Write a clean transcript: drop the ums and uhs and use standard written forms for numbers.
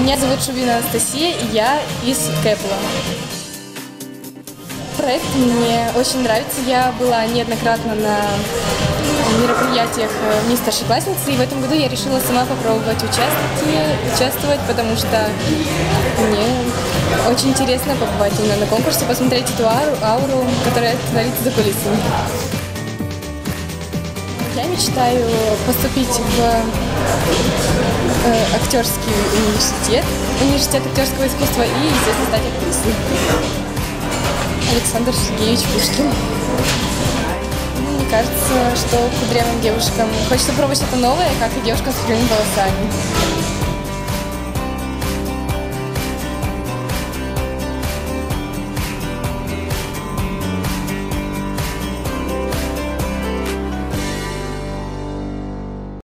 Меня зовут Шубина Анастасия, и я из Кэпла. Проект мне очень нравится. Я была неоднократно на мероприятиях «Вне старшеклассницы», и в этом году я решила сама попробовать участвовать, потому что мне очень интересно побывать именно на конкурсе, посмотреть эту ауру, которая творится за кулисами. Я мечтаю поступить в актерский университет актерского искусства и, естественно, стать актрисой. Александр Сергеевич Пушкин. Мне кажется, что кудрявым девушкам хочется пробовать что-то новое, как и девушкам с прямыми волосами.